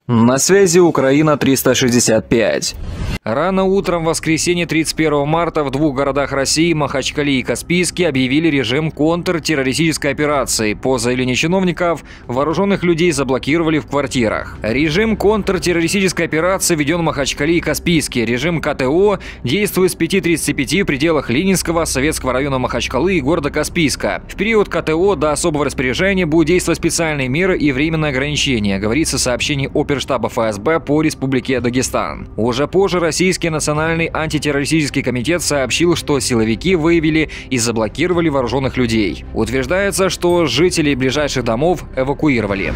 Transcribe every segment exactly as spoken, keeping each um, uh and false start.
На связи Украина триста шестьдесят пять. Рано утром в воскресенье тридцать первого марта в двух городах России, Махачкале и Каспийске, объявили режим контртеррористической операции. По заявлению чиновников, вооруженных людей заблокировали в квартирах. Режим контртеррористической операции введен в Махачкале и Каспийске. Режим КТО действует с пяти тридцати пяти в пределах Ленинского, Советского района Махачкалы и города Каспийска. В период КТО до особого распоряжения будут действовать специальные меры и временные ограничения, говорится в сообщении оперштаба ФСБ по Республике Дагестан. Уже позже Российский национальный антитеррористический комитет сообщил, что силовики выявили и заблокировали вооруженных людей. Утверждается, что жителей ближайших домов эвакуировали.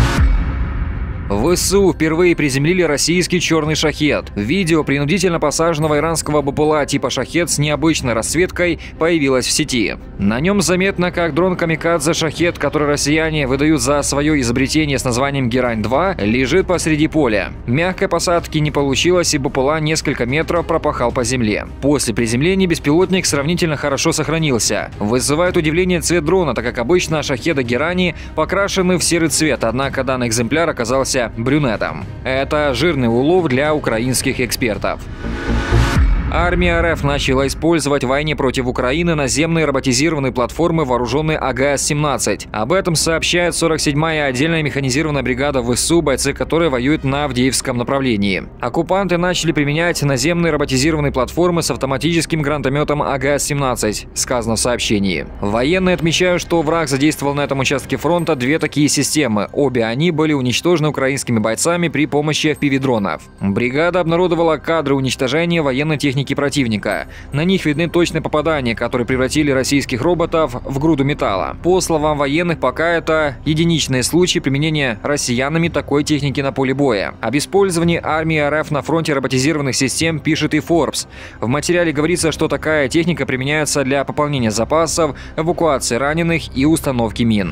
В ВСУ впервые приземлили российский черный шахед. Видео принудительно посаженного иранского БПЛА типа шахед с необычной расцветкой появилось в сети. На нем заметно, как дрон камикадзе шахед, который россияне выдают за свое изобретение с названием Герань два, лежит посреди поля. Мягкой посадки не получилось, и БПЛА несколько метров пропахал по земле. После приземления беспилотник сравнительно хорошо сохранился. Вызывает удивление цвет дрона, так как обычно шахеды Герани покрашены в серый цвет, однако данный экземпляр оказался брюнетом. Это жирный улов для украинских экспертов. Армия РФ начала использовать в войне против Украины наземные роботизированные платформы, вооруженные АГС семнадцать. Об этом сообщает сорок седьмая отдельная механизированная бригада ВСУ, бойцы которой воюют на Авдеевском направлении. Оккупанты начали применять наземные роботизированные платформы с автоматическим гранатометом АГС семнадцать, сказано в сообщении. Военные отмечают, что враг задействовал на этом участке фронта две такие системы. Обе они были уничтожены украинскими бойцами при помощи эф пи ви-дронов. Бригада обнародовала кадры уничтожения военной техники противника. На них видны точные попадания, которые превратили российских роботов в груду металла. По словам военных, пока это единичные случаи применения россиянами такой техники на поле боя. Об использовании армии РФ на фронте роботизированных систем пишет и Forbes. В материале говорится, что такая техника применяется для пополнения запасов, эвакуации раненых и установки мин.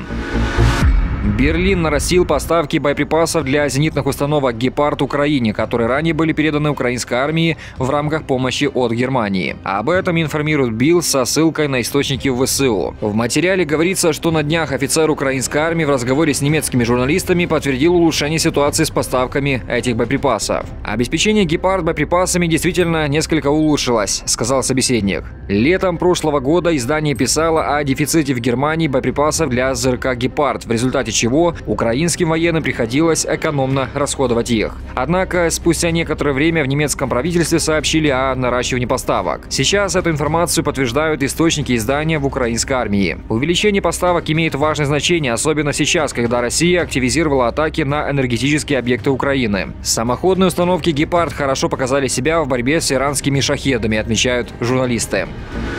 Берлин нарастил поставки боеприпасов для зенитных установок «Гепард» Украине, которые ранее были переданы украинской армии в рамках помощи от Германии. Об этом информирует Билд со ссылкой на источники в ВСУ. В материале говорится, что на днях офицер украинской армии в разговоре с немецкими журналистами подтвердил улучшение ситуации с поставками этих боеприпасов. Обеспечение «Гепард» боеприпасами действительно несколько улучшилось, сказал собеседник. Летом прошлого года издание писало о дефиците в Германии боеприпасов для ЗРК «Гепард», в результате чего украинским военным приходилось экономно расходовать их. Однако спустя некоторое время в немецком правительстве сообщили о наращивании поставок. Сейчас эту информацию подтверждают источники издания в украинской армии. Увеличение поставок имеет важное значение, особенно сейчас, когда Россия активизировала атаки на энергетические объекты Украины. Самоходные установки «Гепард» хорошо показали себя в борьбе с иранскими шахедами, отмечают журналисты.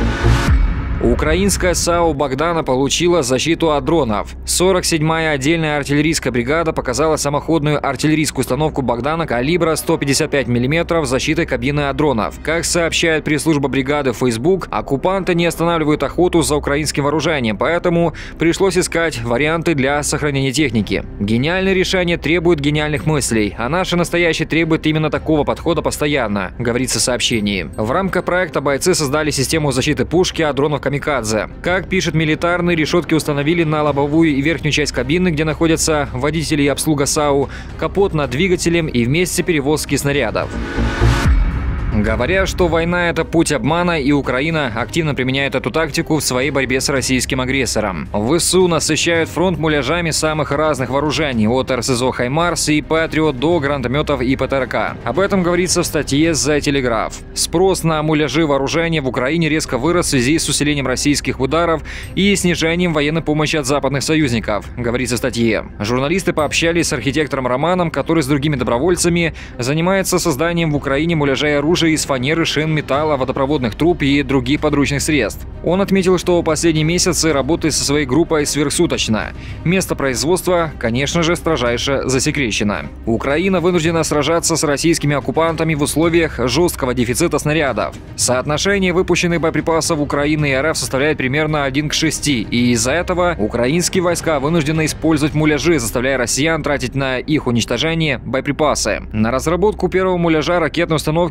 Украинская САУ «Богдана» получила защиту от дронов. сорок седьмая отдельная артиллерийская бригада показала самоходную артиллерийскую установку «Богдана» калибра сто пятьдесят пять миллиметров с защитой кабины от дронов. Как сообщает пресс-служба бригады в Facebook, оккупанты не останавливают охоту за украинским вооружением, поэтому пришлось искать варианты для сохранения техники. Гениальное решение требует гениальных мыслей, а наше настоящее требует именно такого подхода постоянно, говорится в сообщении. В рамках проекта бойцы создали систему защиты пушки от дронов камикадзе. Как пишет милитарный, решетки установили на лобовую и верхнюю часть кабины, где находятся водители и обслуга САУ, капот над двигателем и вместе перевозки снарядов. Говоря, что война – это путь обмана, и Украина активно применяет эту тактику в своей борьбе с российским агрессором. ВСУ насыщают фронт муляжами самых разных вооружений – от эр эс зо «Хаймарс» и «Патриот» до гранатометов и ПТРК. Об этом говорится в статье «The Telegraph». Спрос на муляжи вооружения в Украине резко вырос в связи с усилением российских ударов и снижением военной помощи от западных союзников, говорится в статье. Журналисты пообщались с архитектором Романом, который с другими добровольцами занимается созданием в Украине муляжей оружия из фанеры, шин, металла, водопроводных труб и других подручных средств. Он отметил, что последние месяцы работает со своей группой сверхсуточно. Место производства, конечно же, строжайше засекречено. Украина вынуждена сражаться с российскими оккупантами в условиях жесткого дефицита снарядов. Соотношение выпущенных боеприпасов Украины и РФ составляет примерно один к шести, и из-за этого украинские войска вынуждены использовать муляжи, заставляя россиян тратить на их уничтожение боеприпасы. На разработку первого муляжа ракетной установки ушло два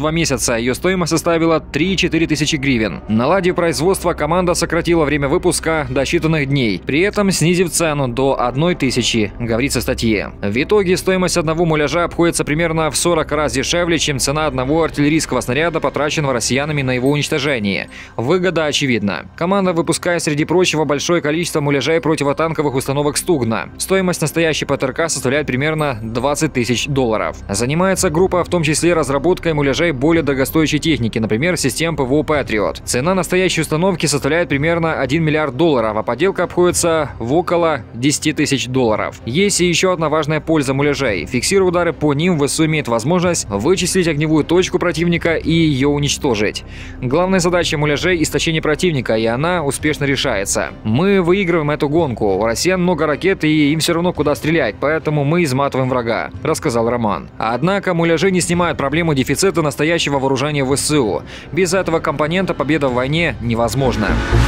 два месяца. Ее стоимость составила три-четыре тысячи гривен. Наладив производство, команда сократила время выпуска до считанных дней, при этом снизив цену до одной тысячи, говорится в статье. В итоге стоимость одного муляжа обходится примерно в сорок раз дешевле, чем цена одного артиллерийского снаряда, потраченного россиянами на его уничтожение. Выгода очевидна. Команда выпускает, среди прочего, большое количество муляжей противотанковых установок «Стугна». Стоимость настоящей ПТРК составляет примерно двадцать тысяч долларов. Занимается группа в том числе разработкой муляжей более дорогостоящей техники, например, систем ПВО «Патриот». Цена настоящей установки составляет примерно один миллиард долларов, а поделка обходится в около десяти тысяч долларов. Есть и еще одна важная польза муляжей. Фиксируя удары по ним, ВСУ имеет возможность вычислить огневую точку противника и ее уничтожить. Главная задача муляжей – истощение противника, и она успешно решается. Мы выигрываем эту гонку. У россиян много ракет, и им все равно куда стрелять, поэтому мы изматываем врага, рассказал Роман. Однако муляжи не снимают проблему дефицита настоящего вооружения ВСУ. Без этого компонента победа в войне невозможна.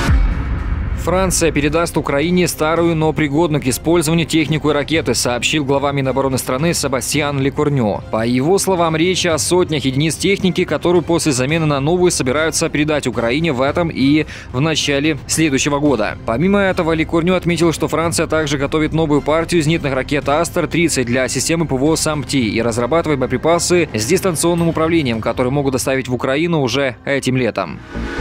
Франция передаст Украине старую, но пригодную к использованию технику и ракеты, сообщил глава Минобороны страны Себастьян Лекурньо. По его словам, речь о сотнях единиц техники, которую после замены на новую собираются передать Украине в этом и в начале следующего года. Помимо этого, Лекурньо отметил, что Франция также готовит новую партию зенитных ракет Астер тридцать для системы ПВО САМ-Т и разрабатывает боеприпасы с дистанционным управлением, которые могут доставить в Украину уже этим летом.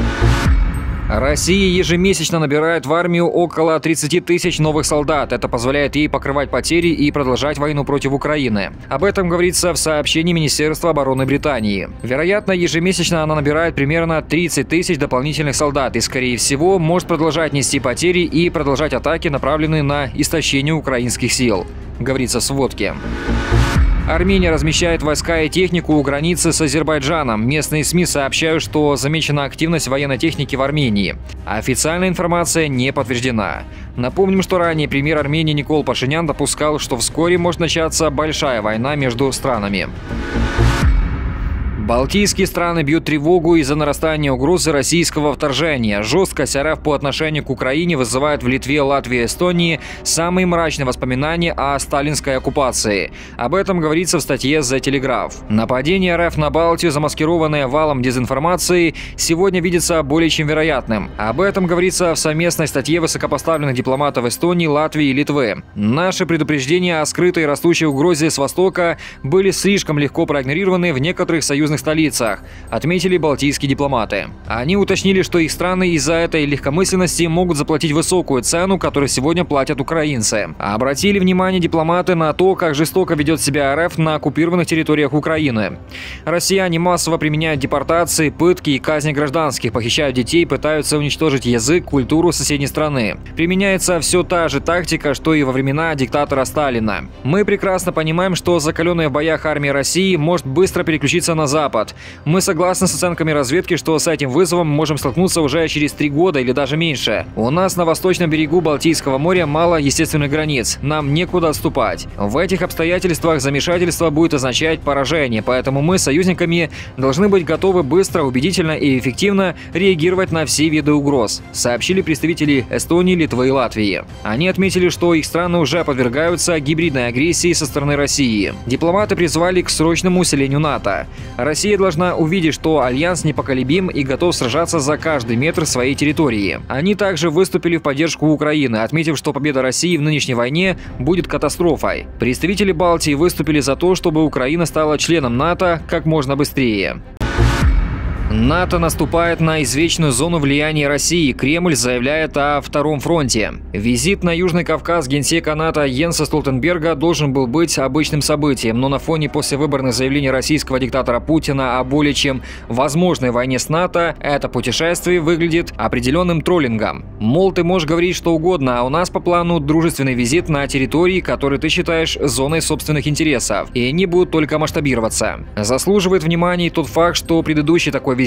Россия ежемесячно набирает в армию около тридцати тысяч новых солдат. Это позволяет ей покрывать потери и продолжать войну против Украины. Об этом говорится в сообщении Министерства обороны Британии. Вероятно, ежемесячно она набирает примерно тридцать тысяч дополнительных солдат и, скорее всего, может продолжать нести потери и продолжать атаки, направленные на истощение украинских сил, говорится в сводке. Армения размещает войска и технику у границы с Азербайджаном. Местные СМИ сообщают, что замечена активность военной техники в Армении. Официальная информация не подтверждена. Напомним, что ранее премьер Армении Никол Пашинян допускал, что вскоре может начаться большая война между странами. Балтийские страны бьют тревогу из-за нарастания угрозы российского вторжения. Жесткость РФ по отношению к Украине вызывает в Литве, Латвии и Эстонии самые мрачные воспоминания о сталинской оккупации. Об этом говорится в статье The Telegraph. Нападение РФ на Балтию, замаскированное валом дезинформации, сегодня видится более чем вероятным. Об этом говорится в совместной статье высокопоставленных дипломатов Эстонии, Латвии и Литвы. Наши предупреждения о скрытой растущей угрозе с Востока были слишком легко проигнорированы в некоторых союзных столицах, отметили балтийские дипломаты. Они уточнили, что их страны из-за этой легкомысленности могут заплатить высокую цену, которую сегодня платят украинцы. Обратили внимание дипломаты на то, как жестоко ведет себя РФ на оккупированных территориях Украины. Россияне массово применяют депортации, пытки и казни гражданских, похищают детей, пытаются уничтожить язык, культуру соседней страны. Применяется все та же тактика, что и во времена диктатора Сталина. Мы прекрасно понимаем, что закаленная в боях армия России может быстро переключиться на Запад. Мы согласны с оценками разведки, что с этим вызовом можем столкнуться уже через три года или даже меньше. У нас на восточном берегу Балтийского моря мало естественных границ, нам некуда отступать. В этих обстоятельствах замешательство будет означать поражение, поэтому мы с союзниками должны быть готовы быстро, убедительно и эффективно реагировать на все виды угроз, сообщили представители Эстонии, Литвы и Латвии. Они отметили, что их страны уже подвергаются гибридной агрессии со стороны России. Дипломаты призвали к срочному усилению НАТО. Россия должна увидеть, что альянс непоколебим и готов сражаться за каждый метр своей территории. Они также выступили в поддержку Украины, отметив, что победа России в нынешней войне будет катастрофой. Представители Балтии выступили за то, чтобы Украина стала членом НАТО как можно быстрее. НАТО наступает на извечную зону влияния России. Кремль заявляет о втором фронте. Визит на Южный Кавказ генсека НАТО Йенса Столтенберга должен был быть обычным событием, но на фоне послевыборных заявлений российского диктатора Путина о более чем возможной войне с НАТО это путешествие выглядит определенным троллингом. Мол, ты можешь говорить что угодно, а у нас по плану дружественный визит на территории, которые ты считаешь зоной собственных интересов, и они будут только масштабироваться. Заслуживает внимания тот факт, что предыдущий такой визит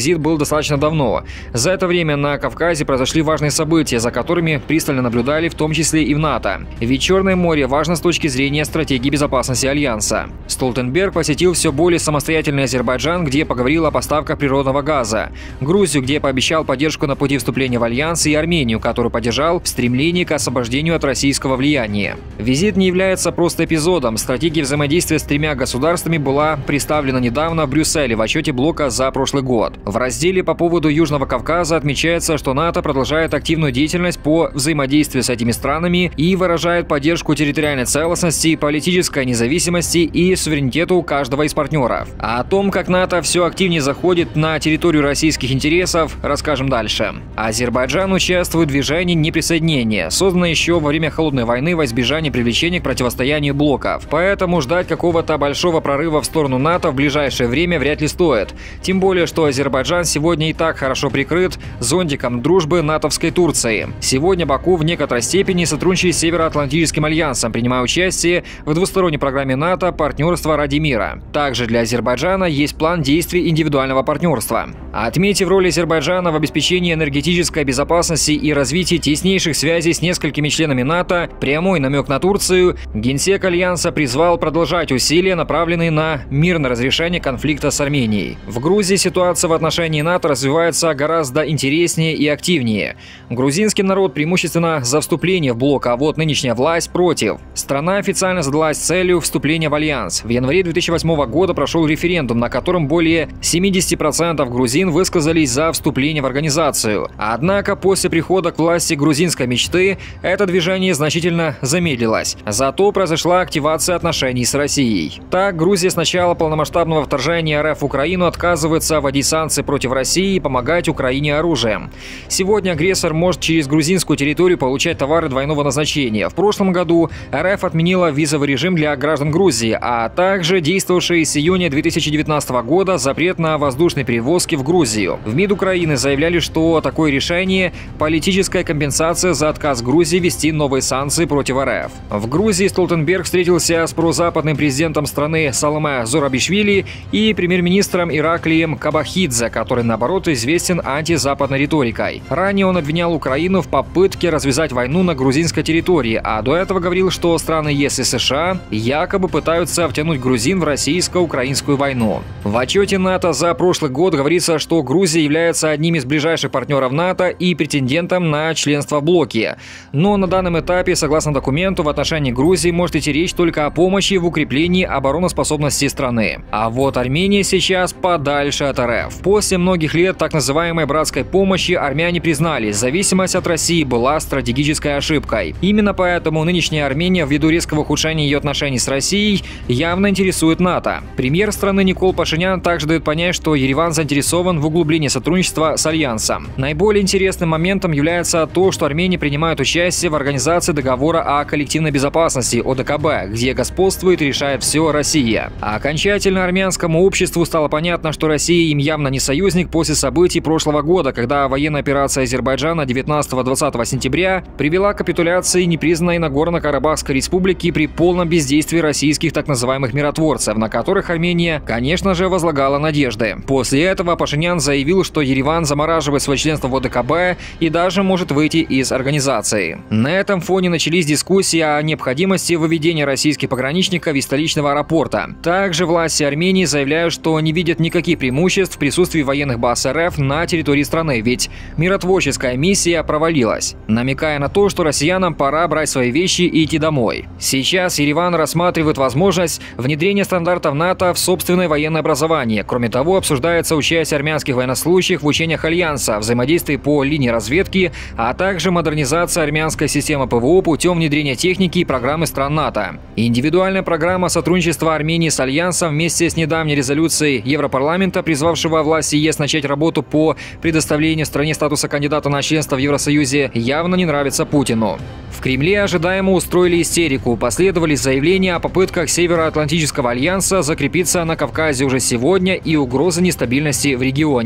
визит был достаточно давно. За это время на Кавказе произошли важные события, за которыми пристально наблюдали, в том числе и в НАТО. Ведь Черное море важно с точки зрения стратегии безопасности Альянса. Столтенберг посетил все более самостоятельный Азербайджан, где поговорил о поставках природного газа, Грузию, где пообещал поддержку на пути вступления в Альянс, и Армению, которую поддержал в стремлении к освобождению от российского влияния. Визит не является просто эпизодом. Стратегия взаимодействия с тремя государствами была представлена недавно в Брюсселе в отчете блока за прошлый год. В разделе по поводу Южного Кавказа отмечается, что НАТО продолжает активную деятельность по взаимодействию с этими странами и выражает поддержку территориальной целостности, политической независимости и суверенитету каждого из партнеров. А о том, как НАТО все активнее заходит на территорию российских интересов, расскажем дальше. Азербайджан участвует в движении неприсоединения, созданное еще во время Холодной войны во избежание привлечения к противостоянию блоков. Поэтому ждать какого-то большого прорыва в сторону НАТО в ближайшее время вряд ли стоит. Тем более, что Азербайджан сегодня и так хорошо прикрыт зонтиком дружбы натовской Турции. Сегодня Баку в некоторой степени сотрудничает с Североатлантическим альянсом, принимая участие в двусторонней программе НАТО «Партнерство ради мира». Также для Азербайджана есть план действий индивидуального партнерства. Отметив роль Азербайджана в обеспечении энергетической безопасности и развитии теснейших связей с несколькими членами НАТО, прямой намек на Турцию, генсек Альянса призвал продолжать усилия, направленные на мирное разрешение конфликта с Арменией. В Грузии ситуация в отношении НАТО развивается гораздо интереснее и активнее. Грузинский народ преимущественно за вступление в блок, а вот нынешняя власть против. Страна официально задалась целью вступления в Альянс. В январе две тысячи восьмого года прошел референдум, на котором более семидесяти процентов грузин высказались за вступление в организацию. Однако после прихода к власти грузинской мечты это движение значительно замедлилось. Зато произошла активация отношений с Россией. Так, Грузия с начала полномасштабного вторжения РФ в Украину отказывается вводить санкции против России и помогать Украине оружием. Сегодня агрессор может через грузинскую территорию получать товары двойного назначения. В прошлом году РФ отменила визовый режим для граждан Грузии, а также действовавший с июня две тысячи девятнадцатого года запрет на воздушные перевозки в Грузию. В МИД Украины заявляли, что такое решение – политическая компенсация за отказ Грузии ввести новые санкции против РФ. В Грузии Столтенберг встретился с прозападным президентом страны Саломе Зорабишвили и премьер-министром Ираклием Кабахидзе, который, наоборот, известен антизападной риторикой. Ранее он обвинял Украину в попытке развязать войну на грузинской территории, а до этого говорил, что страны ЕС и США якобы пытаются втянуть грузин в российско-украинскую войну. В отчете НАТО за прошлый год говорится, что Грузия является одним из ближайших партнеров НАТО и претендентом на членство в блоке. Но на данном этапе, согласно документу, в отношении Грузии может идти речь только о помощи в укреплении обороноспособности страны. А вот Армения сейчас подальше от РФ. После многих лет так называемой братской помощи армяне признали, зависимость от России была стратегической ошибкой. Именно поэтому нынешняя Армения, ввиду резкого ухудшения ее отношений с Россией, явно интересует НАТО. Премьер страны Никол Пашинян также дает понять, что Ереван заинтересован в углублении сотрудничества с Альянсом. Наиболее интересным моментом является то, что Армения принимает участие в организации договора о коллективной безопасности о дэ ка бэ, где господствует и решает все Россия. А окончательно армянскому обществу стало понятно, что Россия им явно не союзник после событий прошлого года, когда военная операция Азербайджана девятнадцатого-двадцатого сентября привела к капитуляции непризнанной Нагорно-Карабахской республики при полном бездействии российских так называемых миротворцев, на которых Армения, конечно же, возлагала надежды. После этого Пашинян заявил, что Ереван замораживает свое членство в о дэ ка бэ и даже может выйти из организации. На этом фоне начались дискуссии о необходимости выведения российских пограничников из столичного аэропорта. Также власти Армении заявляют, что не видят никаких преимуществ в присутствии военных баз РФ на территории страны, ведь миротворческая миссия провалилась, намекая на то, что россиянам пора брать свои вещи и идти домой. Сейчас Ереван рассматривает возможность внедрения стандартов НАТО в собственное военное образование. Кроме того, обсуждается участие армянских военнослужащих в учениях Альянса, взаимодействии по линии разведки, а также модернизация армянской системы пэ вэ о путем внедрения техники и программы стран НАТО. Индивидуальная программа сотрудничества Армении с Альянсом вместе с недавней резолюцией Европарламента, призвавшего власти ЕС начать работу по предоставлению стране статуса кандидата на членство в Евросоюзе, явно не нравится Путину. В Кремле ожидаемо устроили истерику. Последовали заявления о попытках Североатлантического альянса закрепиться на Кавказе уже сегодня и угрозы нестабильности в регионе.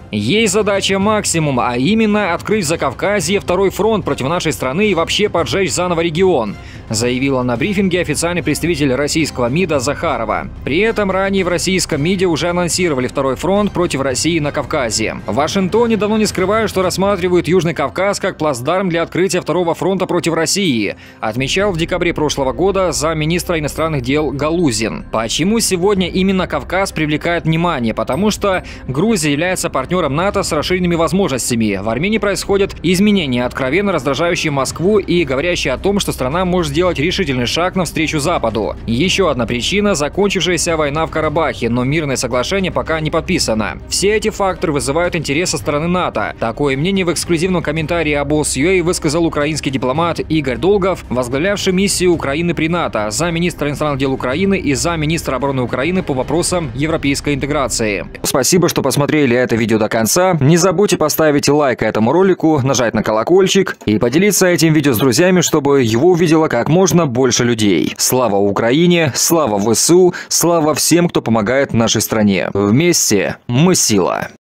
Есть задача максимум, а именно открыть в Закавказье второй фронт против нашей страны и вообще поджечь заново регион, заявила на брифинге официальный представитель российского МИДа Захарова. При этом ранее в российском МИДе уже анонсировали второй фронт против России на Кавказе. В Вашингтоне давно не скрывают, что рассматривают Южный Кавказ как плацдарм для открытия второго фронта против России, отмечал в декабре прошлого года замминистра иностранных дел Галузин. Почему сегодня именно Кавказ привлекает внимание? Потому что Грузия является партнером НАТО с расширенными возможностями. В Армении происходят изменения, откровенно раздражающие Москву и говорящие о том, что страна может сделать решительный шаг навстречу Западу. Еще одна причина – закончившаяся война в Карабахе, но мирное соглашение пока не подписано. Все эти факторы вызывают интерес со стороны НАТО. Такое мнение в эксклюзивном комментарии обоз.ua высказал украинский дипломат Игорь Долгов, возглавлявший миссию Украины при НАТО, замминистра иностранных дел Украины и замминистра обороны Украины по вопросам европейской интеграции. Спасибо, что посмотрели это видео до конца. Не забудьте поставить лайк этому ролику, нажать на колокольчик и поделиться этим видео с друзьями, чтобы его увидело как можно больше людей. Слава Украине, слава ВСУ, слава всем, кто помогает нашей стране. Вместе мы сила.